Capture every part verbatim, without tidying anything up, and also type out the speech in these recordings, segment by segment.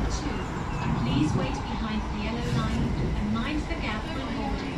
two. Please wait behind the yellow line and mind the gap when boarding.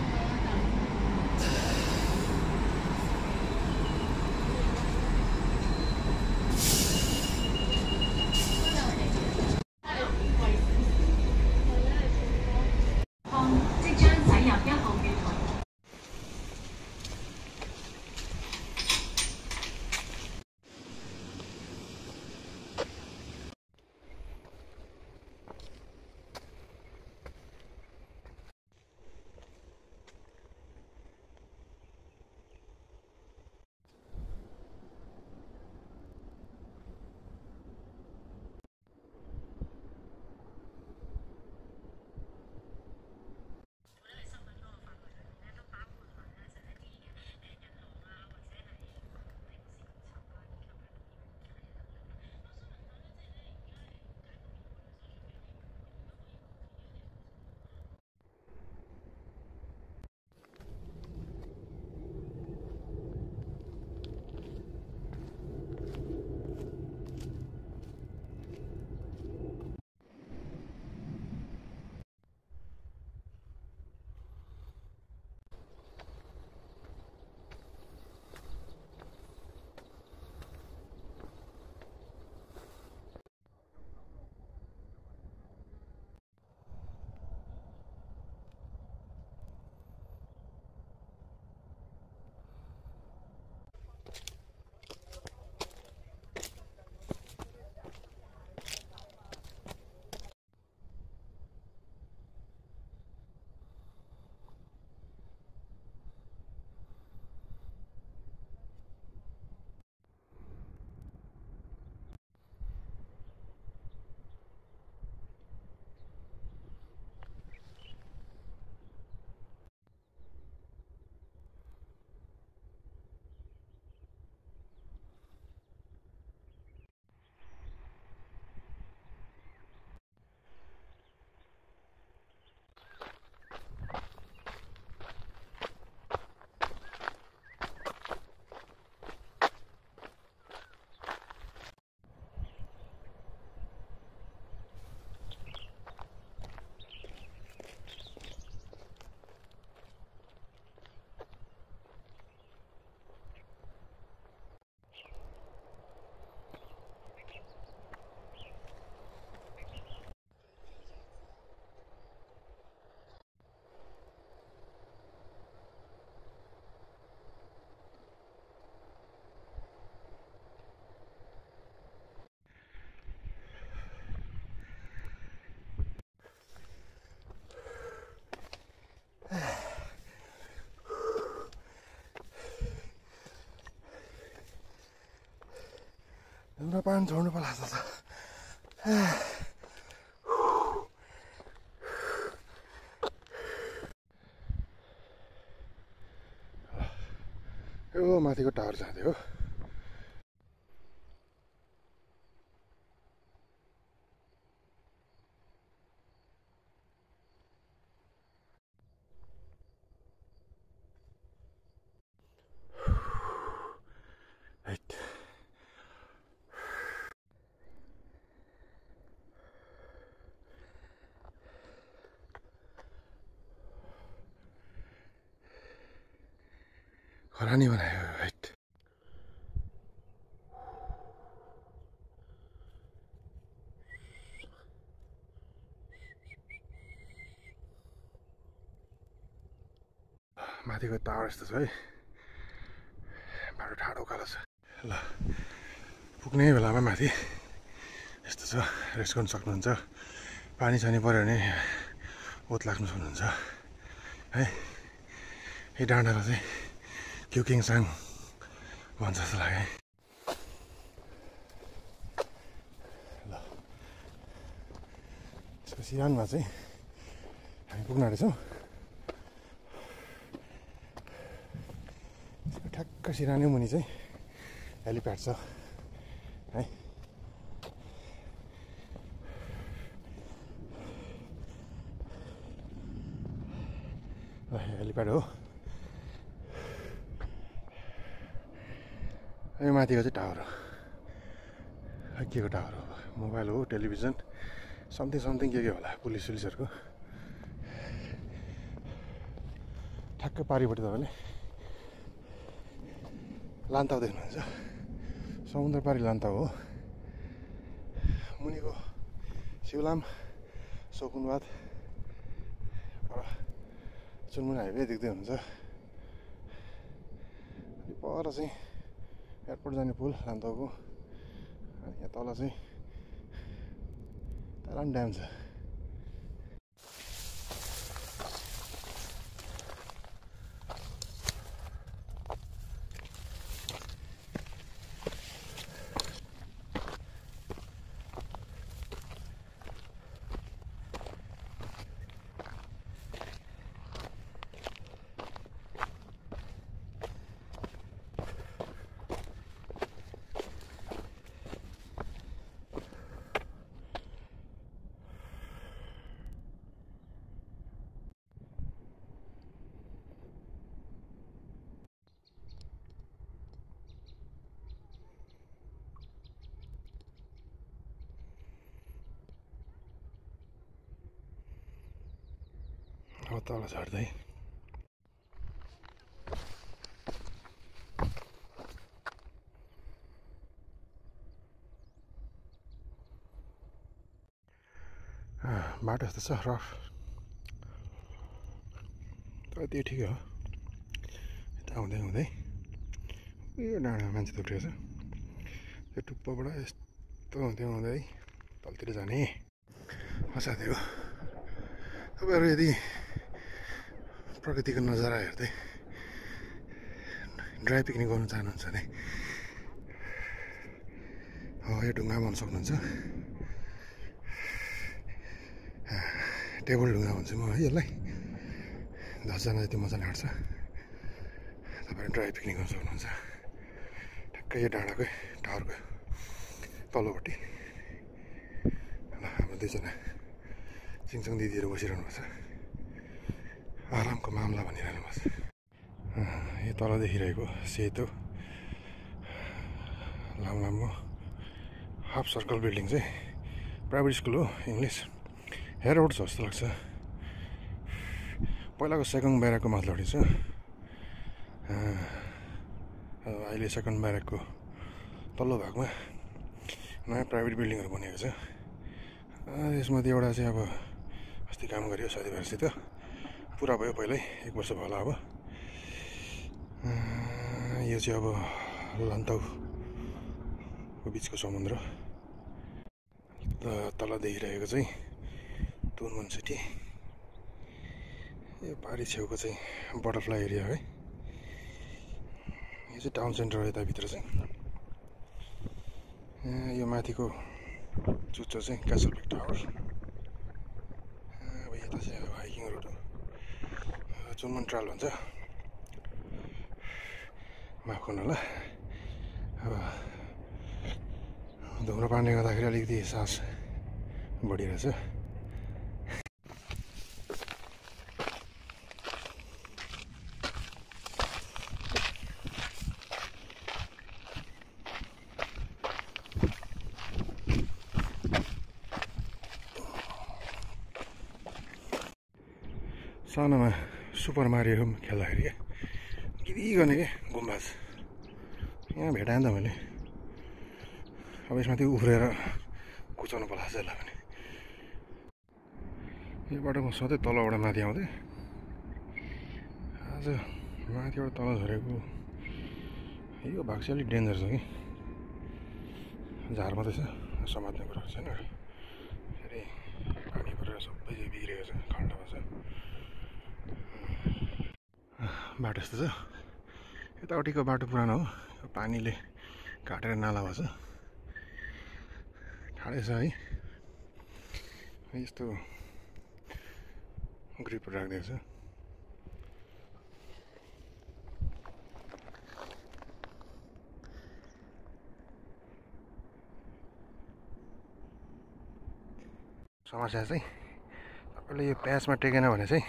एउटा पानी छोड्नु पर्ला जस्तो छ। यो माथिको टावर जाँदै हो। खरानी बनायो हाइट। माथिको टावर यस्तो छ है, बाटो ठाडो उकालो छ। ल पुग्ने बेलामा माथि यस्तो छ, रेस्ट गर्न सक्नुहुन्छ। पानी सानी पऱ्यो भने ओत लाग्नु सक्नुहुन्छ है। यो डाँडालाई चाहिँ क्युकिङसाङ भन्छ जस्तो लाग्यो है। ल यसको सिरानमा चाहिँ हामी पुग्न आँटेछौँ। यसको ठ्याक्क सिरानै मुनि चाहिँ हेलिप्याड छ है। हेलिप्याड हो। यो माथिको चाहिँ टावर हो। के को टावर हो? मोबाइल हो, टेलिभिजन समथिङ समथिङ के के होला पुलिस सुलिसहरूको ठ्याक्कै पारिपट्टि तपाईँले लान्ताउ देख्नुहुन्छ समुद्र पारी लान्ताउ हो मुनिको सिउलाम सकुनवाद चुनमुन हाइवे देख्दै हुनुहुन्छ पर चाहिँ एयरपोर्ट जाने पुल लान्ताउको अनि यहाँ तल चाहिँ तालाम ड्याम छ अब तल झर्दै बाटो यस्तो छ रफ तर त्यो ठिकै हो यता हुँदै हुँदै यो डाँडामा मान्छे थुप्रिएको छ त्यो टुप्पोबाट यस्तो हुँदै हुँदै तलतिर जाने साथीहरू तपाईँहरू यदि प्रकृतिको नजारा हेर्दै ड्राई पिकनिक गर्नु चाहनुहुन्छ भने हो यो ढुङ्गा भन्न सक्नुहुन्छ टेबल ढुङ्गा भन्छु म है यसलाई दसजना जति मजाले आँट्छ तपाईँहरू ड्राई पिकनिक गर्न सक्नुहुन्छ ठ्याक्कै यो डाँडाकै टावरको तल्लोपट्टि ल हाम्रो दुईजना सिङसङ दिदीहरू बसिरहनु भएको छ आरामको मामला भनिरहनु भएको छ यो तल देखिरहेको सेतो लामो लामो हाफ सर्कल बिल्डिङ चाहिँ प्राइभेट स्कुल हो इङ्ग्लिस हेरोड छ जस्तो लाग्छ पहिलाको सेकेन्ड ब्यारेकको माथिल्लोपट्टि छ अहिले सेकेन्ड ब्यारेकको तल्लो भागमा नयाँ प्राइभेट बिल्डिङहरू बनेको छ यसमध्ये एउटा चाहिँ अब अस्ति काम गऱ्यो साथीभाइहरूसित पुरा भयो पहिल्यै एक वर्ष भयो होला अब यो चाहिँ अब लान्ताउको बिचको समुद्र तल देखिरहेको चाहिँ तुनमुन सिटी यो पारी छेउको चाहिँ बटरफ्लाई एरिया है यो चाहिँ टाउन सेन्टर हो यताभित्र चाहिँ यो माथिको चुच्चो चाहिँ क्यासलबेक टावर अब यता चाहिँ अब हाइकिङ रोड हो चुनमुन ट्रायल भन्छ माफ गर्नु होला अब धुम्रपानले गर्दाखेरि अलिकति सास बढिरहेछ सानोमा सुपर मारियो खेल्दाखेरि क्या गिरी गर्ने क्या गुम्बा यहाँ भेटाएँ त मैले अब यसमाथि उफ्रेर कुचाउनु पर्ला जसलाई भने यो बाटो म सधैँ तलबाट माथि आउँथेँ आज माथिबाट तल झरेको यो भाग चाहिँ अलिक डेन्जर छ कि झार मात्रै छ समात्ने कुराहरू छैन फेरि पानी परेर सबै बिग्रेको छ खण्डमा छ बाटो यस्तो छ यतापट्टिको बाटो पुरानो हो पानीले काटेर नाला भएको छ ठाडै छ है यस्तो ग्रिपहरू राखिदिएको छ समस्या चाहिँ तपाईँले यो प्याचमा टेकेन भने चाहिँ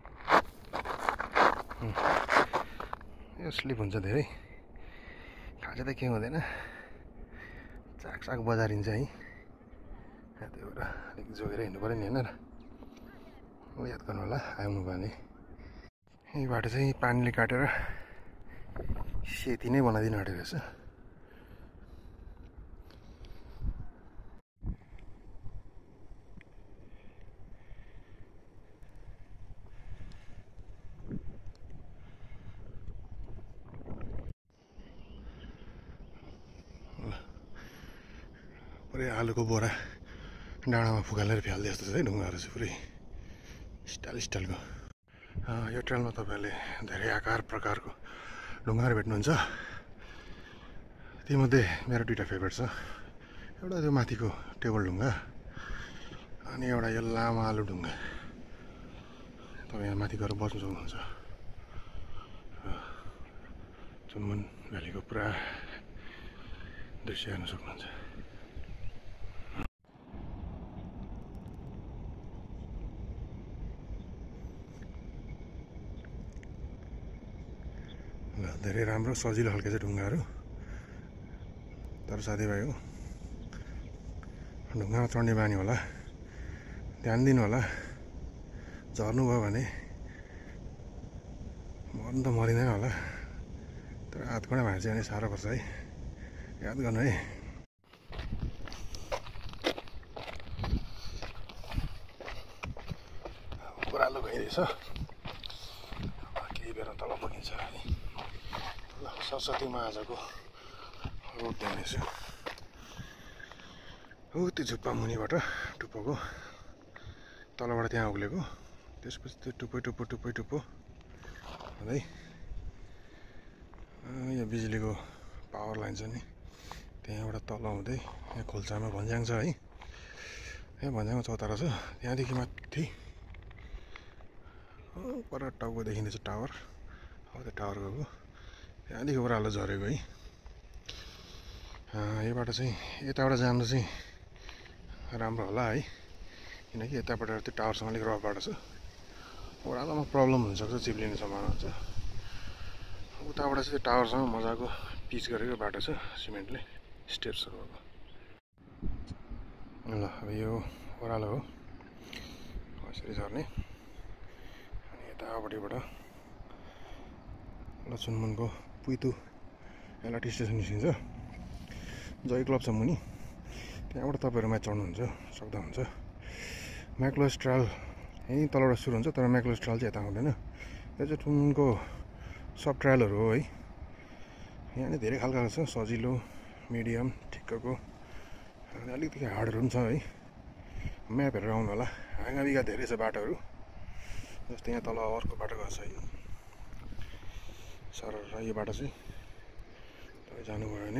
यो स्लिप हुन्छ धेरै खाँचो त केही हुँदैन चाक चाक बजारिन्छ है त्यही भएर अलिक जोगेर हिँड्नु पऱ्यो नि होइन र याद गर्नु होला आउनु भने यही बाटो चाहिँ पानीले काटेर सेती नै बनाइदिनु आँटेको रहेछ पुरै आलुको बोरा डाँडामा फुकालेर फ्याल्दै जस्तो छ है ढुङ्गाहरू चाहिँ पुरै स्टाइल स्टाइलको यो ट्रेलमा तपाईँहरूले धेरै आकार प्रकारको ढुङ्गाहरू भेट्नुहुन्छ तीमध्ये मेरो दुईवटा फेभरेट छ एउटा त्यो माथिको टेबल ढुङ्गा अनि एउटा यो लामो आलु ढुङ्गा तपाईँ यहाँ माथि गएर बस्नु सक्नुहुन्छ चुनमुन भ्यालीको पुरा दृश्य हेर्न सक्नुहुन्छ ल धेरै राम्रो सजिलो खालको चाहिँ ढुङ्गाहरू तर साथीभाइ हो ढुङ्गामा चढ्ने बानी होला ध्यान दिनु होला झर्नुभयो भने मर्नु त मरिँदैन होला तर हातखुट्टा भाँच्यो भने साह्रो पर्छ है याद गर्नु है ओह्रालो गइरहेछ केही बेर तल पुगिन्छ है ल सरस्वतीमा आजको रोड देख्नेछु हो त्यो झुप्पा मुनिबाट टुप्पोको तलबाट त्यहाँ उक्लेको त्यसपछि त्यो टुप्पै टुप्पो टुप्पै टुप्पो है यो बिजुलीको पावर लाइन छ नि त्यहाँबाट तल हुँदै यहाँ खोल्सामा भन्ज्याङ छ है यहाँ भन्ज्याङमा चौतारा छ त्यहाँदेखि माथि पर टाउको देखिँदैछ टावर हो त्यो टावर गएको त्यहाँदेखि ओह्रालो झरेको है योबाट चाहिँ यताबाट जानु चाहिँ राम्रो होला है किनकि यताबाट त्यो टावरसँग अलिक रफ बाटो छ ओह्रालोमा प्रब्लम हुनसक्छ चिप्लिने सम्भावना हुन्छ उताबाट चाहिँ त्यो टावरसँग मजाको पिच गरेको बाटो छ सिमेन्टले स्टेप्सहरू अब ल अब यो ओह्रालो हो यसरी झर्ने अनि यतापट्टिबाट ल चुनमुनको पुइतु एलआरटी स्टेसन निस्किन्छ जय क्लब छ मुनि त्यहाँबाट तपाईँहरू माथि चढ्नुहुन्छ सक्दा हुन्छ म्याक्लोस ट्रायल यहीँ तलबाट सुरु हुन्छ तर म्याक्लोस ट्रायल चाहिँ यता आउँदैन यो चाहिँ चुनमुनको सब ट्रायलहरू हो है यहाँ नै धेरै खालको छ सजिलो मिडियम ठिक्कको अनि अलिकति हार्डहरू पनि छ है म्याप हेरेर आउनु होला हाँगाबिगा धेरै छ बाटोहरू जस्तै यहाँ तल अर्को बाटो गएको छ है सर यो बाटो चाहिँ तपाईँ जानुभयो भने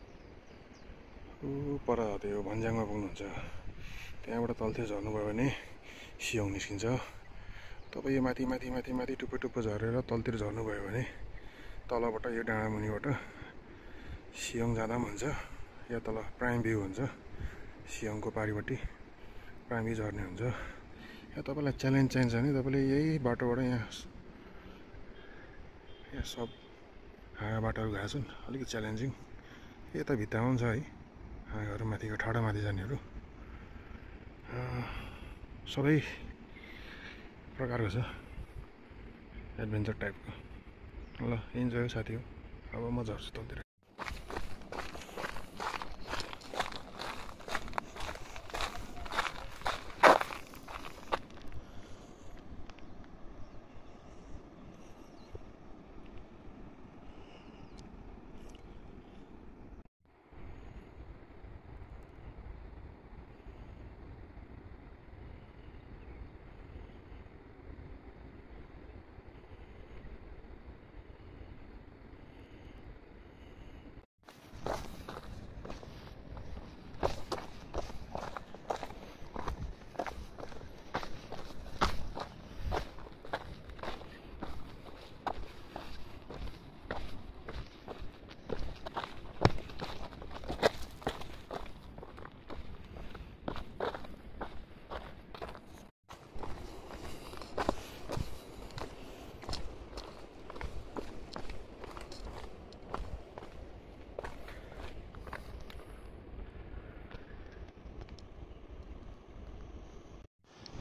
ऊ पर त्यो भन्ज्याङमा पुग्नुहुन्छ त्यहाँबाट तलतिर झर्नुभयो भने सियोङ निस्किन्छ तपाईँ यो माथि माथि माथि माथि टुप्पो टुप्पो झरेर तलतिर झर्नुभयो भने तलबाट यो डाँडा मुनिबाट सियोङ जाँदा पनि हुन्छ या तल प्राइम भ्यू हुन्छ सियोङको पारिपट्टि प्राइम भ्यू झर्ने हुन्छ या तपाईँलाई च्यालेन्ज चाहिन्छ भने तपाईँले यही बाटोबाट यहाँ यहाँ सब हाँगा बाटोहरू गएको छन् अलिकति च्यालेन्जिङ यता भित्तामा पनि छ है हाँगाहरू माथिको ठाडो माथि जानेहरू सबै प्रकारको छ एडभेन्चर टाइपको ल इन्जोय साथी हो अब म झर्छु तलतिर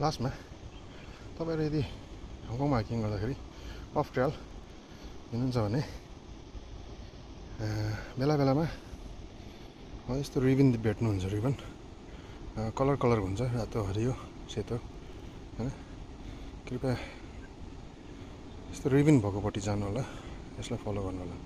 लास्टमा तपाईँहरू यदि हङकङमा हाइकिङ गर्दाखेरि अफ ट्रेल हिँड्नुहुन्छ भने बेला बेलामा यस्तो रिबन भेट्नुहुन्छ रिबन कलर कलर हुन्छ रातो हरियो सेतो हैन कृपया यस्तो रिबन भएकोपट्टि जानु होला यसलाई फलो गर्नु होला